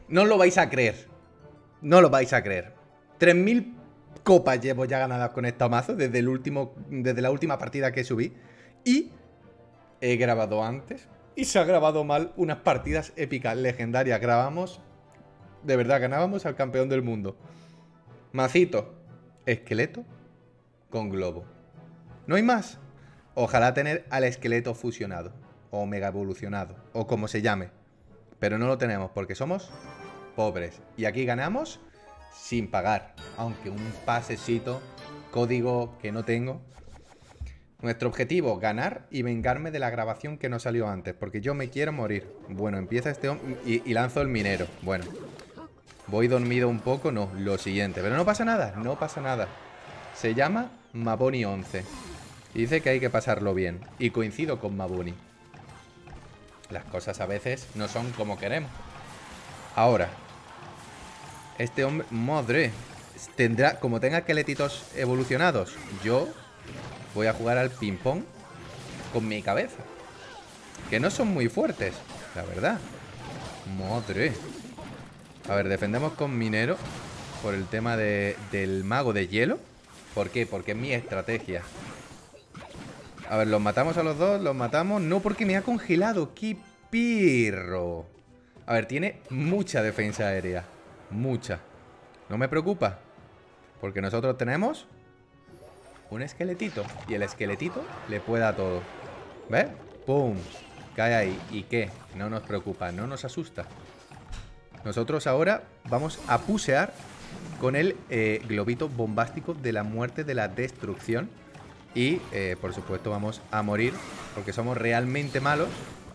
No lo vais a creer. No lo vais a creer. 3000 copas llevo ya ganadas con esta mazo desde la última partida que subí. Y he grabado antes. Y se ha grabado mal unas partidas épicas, legendarias. Grabamos. De verdad, ganábamos al campeón del mundo. Macito. Esqueleto con globo. No hay más. Ojalá tener al esqueleto fusionado. O mega evolucionado. O como se llame. Pero no lo tenemos porque somos pobres. Y aquí ganamos sin pagar. Aunque un pasecito, código que no tengo. Nuestro objetivo, ganar y vengarme de la grabación que no salió antes. Porque yo me quiero morir. Bueno, empieza este hombre y lanzo el minero. Bueno, voy dormido un poco, no, lo siguiente. Pero no pasa nada, no pasa nada. Se llama Maboni 11. Y dice que hay que pasarlo bien. Y coincido con Maboni. Las cosas a veces no son como queremos. Ahora, este hombre, madre, tendrá, como tenga esqueletitos evolucionados, yo voy a jugar al ping pong con mi cabeza. Que no son muy fuertes, la verdad. Madre. A ver, defendemos con minero por el tema del mago de hielo. ¿Por qué? Porque es mi estrategia. A ver, los matamos a los dos, los matamos. No, porque me ha congelado. ¡Qué pirro! A ver, tiene mucha defensa aérea. Mucha. No me preocupa. Porque nosotros tenemos un esqueletito. Y el esqueletito le puede a todo. ¿Ves? ¡Pum! Cae ahí. ¿Y qué? No nos preocupa, no nos asusta. Nosotros ahora vamos a pusear con el globito bombástico de la muerte, de la destrucción. Y, por supuesto, vamos a morir porque somos realmente malos.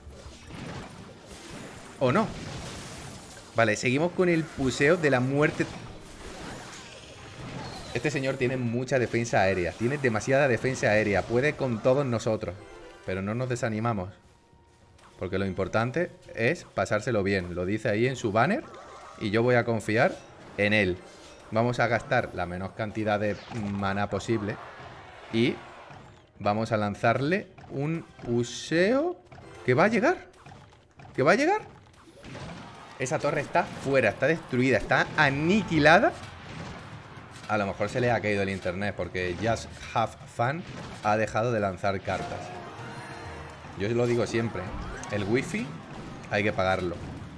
¿O no? Vale, seguimos con el puseo de la muerte. Este señor tiene mucha defensa aérea. Tiene demasiada defensa aérea. Puede con todos nosotros. Pero no nos desanimamos. Porque lo importante es pasárselo bien. Lo dice ahí en su banner. Y yo voy a confiar en él. Vamos a gastar la menor cantidad de maná posible. Y vamos a lanzarle un puseo que va a llegar. ¿Que va a llegar? Esa torre está fuera, está destruida, está aniquilada. A lo mejor se le ha caído el internet porque Just Have Fun ha dejado de lanzar cartas. Yo os lo digo siempre, el wifi hay que pagarlo.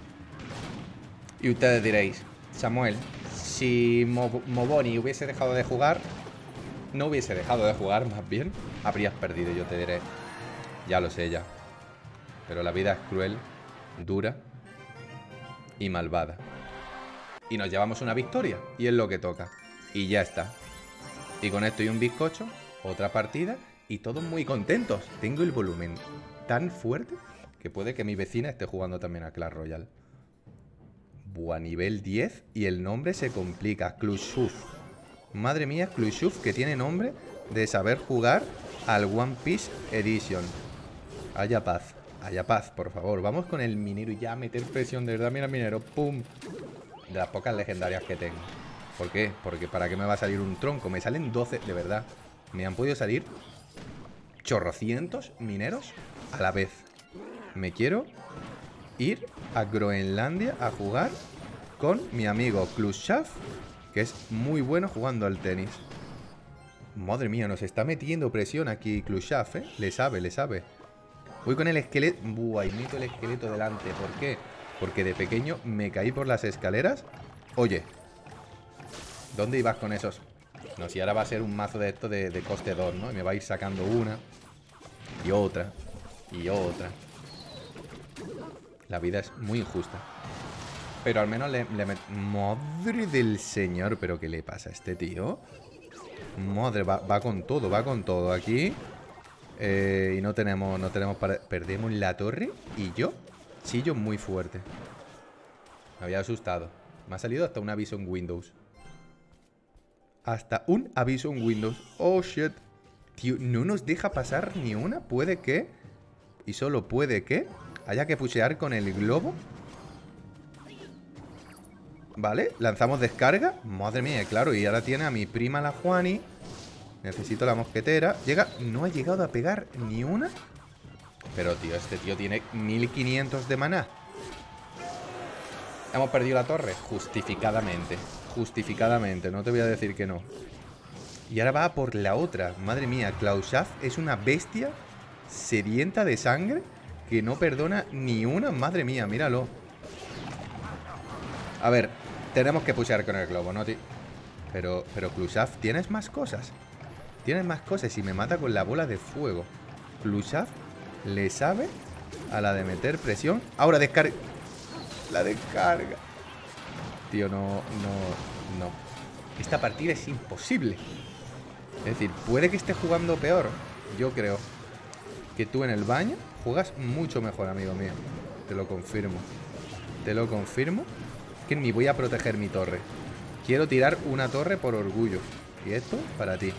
Y ustedes diréis, Samuel, si Moboni hubiese dejado de jugar, no hubiese dejado de jugar, más bien, habrías perdido. Yo te diré, ya lo sé ya. Pero la vida es cruel, dura y malvada. Y nos llevamos una victoria, y es lo que toca. Y ya está. Y con esto y un bizcocho, otra partida, y todos muy contentos. Tengo el volumen tan fuerte que puede que mi vecina esté jugando también a Clash Royale. Buah, nivel 10 y el nombre se complica. Khrushchev. Madre mía, Khrushchev, que tiene nombre de saber jugar al One Piece Edition. Haya paz, por favor. Vamos con el minero y ya a meter presión. De verdad, mira, minero, pum. De las pocas legendarias que tengo. ¿Por qué? Porque ¿para qué me va a salir un tronco? Me salen 12, de verdad. Me han podido salir chorrocientos mineros a la vez. Me quiero ir a Groenlandia a jugar con mi amigo Khrushchev, que es muy bueno jugando al tenis. Madre mía, nos está metiendo presión aquí Khrushchev, ¿eh? Le sabe, le sabe. Voy con el esqueleto. Buah, y meto el esqueleto delante. ¿Por qué? Porque de pequeño me caí por las escaleras. Oye, ¿dónde ibas con esos? No, si ahora va a ser un mazo de esto de coste 2, ¿no? Y me va a ir sacando una y otra y otra. La vida es muy injusta. Pero al menos le Madre del señor, ¿pero qué le pasa a este tío? Madre, va con todo, va con todo aquí. Y no tenemos para... Perdemos la torre y yo chillo muy fuerte. Me había asustado. Me ha salido hasta un aviso en Windows. Hasta un aviso en Windows. Oh, shit. Tío, no nos deja pasar ni una. Puede que... Y solo puede que... haya que pushear con el globo. Vale, lanzamos descarga. Madre mía, claro. Y ahora tiene a mi prima la Juani. Necesito la mosquetera. Llega... No ha llegado a pegar ni una. Pero, tío, este tío tiene 1500 de maná. Hemos perdido la torre. Justificadamente. Justificadamente. No te voy a decir que no. Y ahora va por la otra. Madre mía, Klausaf es una bestia sedienta de sangre que no perdona ni una. Madre mía, míralo. A ver, tenemos que pushear con el globo, ¿no, tío? Pero Klausaf, tienes más cosas. Tienes más cosas y me mata con la bola de fuego. Klausaf le sabe a la de meter presión. Ahora descarga. La descarga. Tío, no. Esta partida es imposible. Es decir, puede que esté jugando peor. Yo creo que tú en el baño juegas mucho mejor, amigo mío. Te lo confirmo. Te lo confirmo. Que ni voy a proteger mi torre. Quiero tirar una torre por orgullo. Y esto para ti.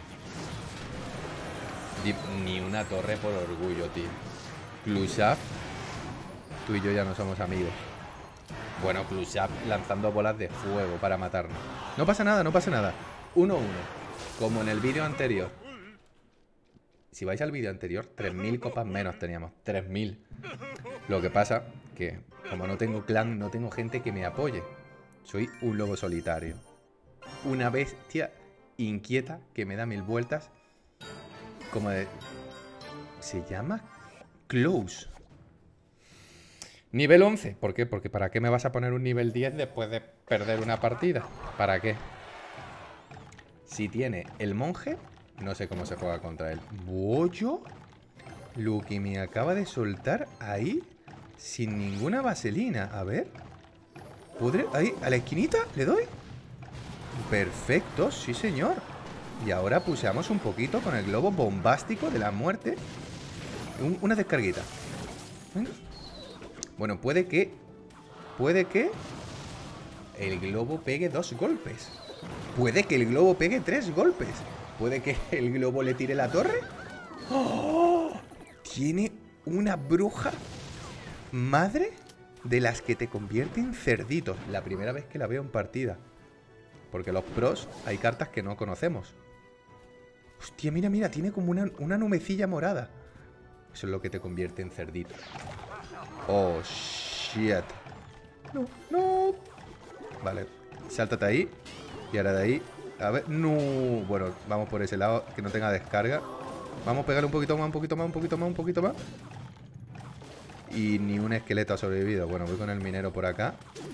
Ni una torre por orgullo, tío. Klausaf, tú y yo ya no somos amigos. Bueno, Klausaf lanzando bolas de fuego para matarnos. No pasa nada, no pasa nada. 1-1. Como en el vídeo anterior. Si vais al vídeo anterior, 3000 copas menos teníamos. 3000. Lo que pasa que, como no tengo clan, no tengo gente que me apoye. Soy un lobo solitario. Una bestia inquieta que me da 1000 vueltas. Como de... Se llama Close. Nivel 11. ¿Por qué? Porque ¿para qué me vas a poner un nivel 10 después de perder una partida? ¿Para qué? Si tiene el monje, no sé cómo se juega contra él. ¿Bollo? Lo que me acaba de soltar ahí sin ninguna vaselina. A ver. ¿Podré? Ahí, a la esquinita, ¿le doy? Perfecto, sí señor. Y ahora puseamos un poquito con el globo bombástico de la muerte. Una descarguita. Venga. Bueno, puede que el globo pegue 2 golpes. Puede que el globo pegue 3 golpes. Puede que el globo le tire la torre. ¡Oh! Tiene una bruja madre de las que te convierte en cerditos. La primera vez que la veo en partida. Porque los pros hay cartas que no conocemos. Hostia, mira, mira, tiene como una nubecilla morada. Eso es lo que te convierte en cerdito. Oh, shit. No, no. Vale, sáltate ahí. Y ahora de ahí. A ver, no. Bueno, vamos por ese lado, que no tenga descarga. Vamos a pegarle un poquito más, un poquito más, un poquito más, un poquito más. Y ni un esqueleto ha sobrevivido. Bueno, voy con el minero por acá.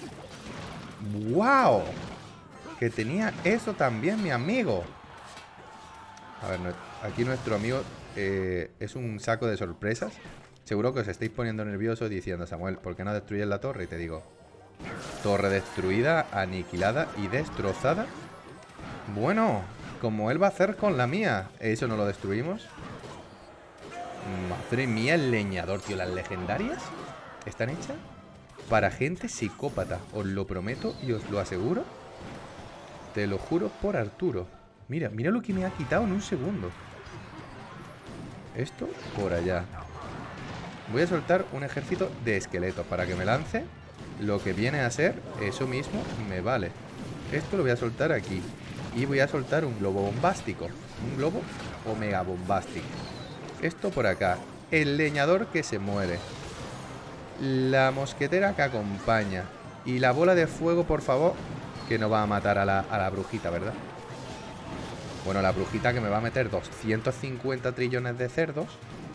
¡Wow! Que tenía eso también, mi amigo. A ver, aquí nuestro amigo es un saco de sorpresas. Seguro que os estáis poniendo nerviosos diciendo, Samuel, ¿por qué no destruyes la torre? Y te digo, torre destruida, aniquilada y destrozada. Bueno, como él va a hacer con la mía. ¿Eso no lo destruimos? Madre mía, el leñador, tío. Las legendarias están hechas para gente psicópata. Os lo prometo y os lo aseguro. Te lo juro por Arturo. Mira, mira lo que me ha quitado en un segundo. Esto por allá. Voy a soltar un ejército de esqueletos para que me lance lo que viene a ser eso mismo. Me vale. Esto lo voy a soltar aquí. Y voy a soltar un globo bombástico. Un globo omega bombástico. Esto por acá. El leñador que se muere. La mosquetera que acompaña. Y la bola de fuego, por favor. Que no va a matar a la brujita, ¿verdad? Bueno, la brujita que me va a meter 250 trillones de cerdos.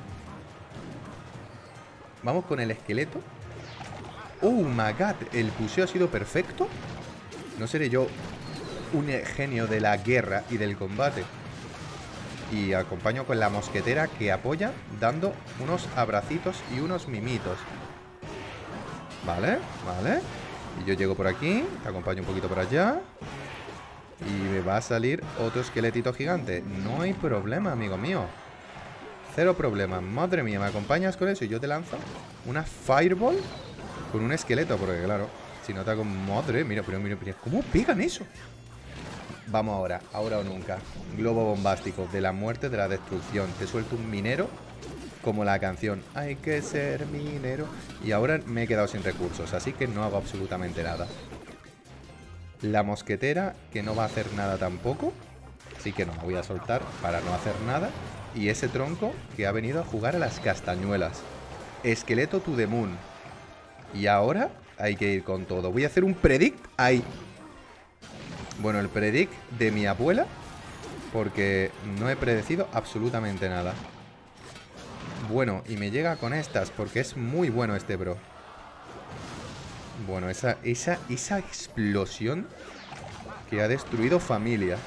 Vamos con el esqueleto. Oh my god, el puseo ha sido perfecto. No seré yo un genio de la guerra y del combate. Y acompaño con la mosquetera que apoya dando unos abracitos y unos mimitos. Vale, vale. Y yo llego por aquí, te acompaño un poquito por allá. Y me va a salir otro esqueletito gigante. No hay problema, amigo mío. Cero problema. Madre mía, ¿me acompañas con eso? Y yo te lanzo una fireball con un esqueleto. Porque claro, si no te hago... Madre, mira, mira. ¿Cómo pegan eso? Vamos ahora, ahora o nunca. Globo bombástico de la muerte, de la destrucción. Te suelto un minero como la canción. Hay que ser minero. Y ahora me he quedado sin recursos, así que no hago absolutamente nada. La mosquetera, que no va a hacer nada tampoco. Así que no, me voy a soltar para no hacer nada. Y ese tronco que ha venido a jugar a las castañuelas. Esqueleto to the moon. Y ahora hay que ir con todo. Voy a hacer un predict ahí. Bueno, el predict de mi abuela, porque no he predecido absolutamente nada. Bueno, y me llega con estas, porque es muy bueno este bro. Bueno, esa explosión que ha destruido familia.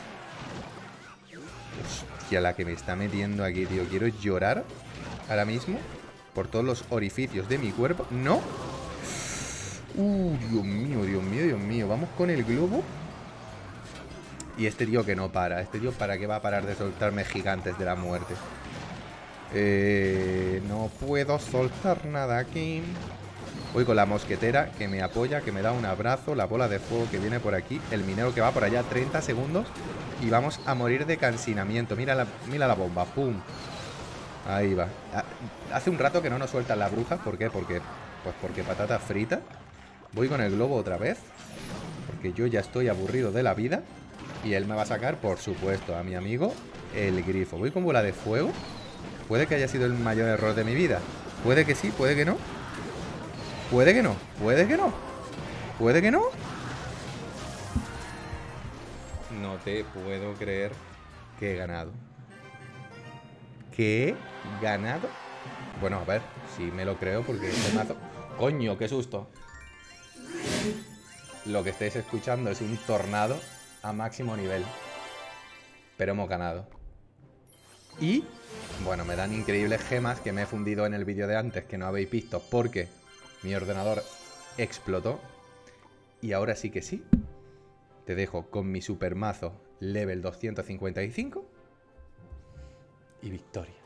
Hostia, la que me está metiendo aquí, tío. Quiero llorar ahora mismo por todos los orificios de mi cuerpo. ¡No! Dios mío, Dios mío, Dios mío. Vamos con el globo. Y este tío que no para. Este tío, ¿para qué va a parar de soltarme gigantes de la muerte? No puedo soltar nada aquí. Voy con la mosquetera que me apoya, que me da un abrazo. La bola de fuego que viene por aquí. El minero que va por allá, 30 segundos. Y vamos a morir de cansinamiento. Mira la bomba, pum. Ahí va. Hace un rato que no nos sueltan la bruja. ¿Por qué? Porque patata frita. Voy con el globo otra vez, porque yo ya estoy aburrido de la vida. Y él me va a sacar, por supuesto, a mi amigo el grifo. Voy con bola de fuego. Puede que haya sido el mayor error de mi vida. Puede que sí, puede que no. Puede que no, puede que no. Puede que no. No te puedo creer que he ganado. ¿Que he ganado? Bueno, a ver, si me lo creo porque este mazo... ¡Coño, qué susto! Lo que estáis escuchando es un tornado a máximo nivel. Pero hemos ganado. Y, bueno, me dan increíbles gemas que me he fundido en el vídeo de antes, que no habéis visto, porque mi ordenador explotó. Y ahora sí que sí. Te dejo con mi supermazo level 255 y victoria.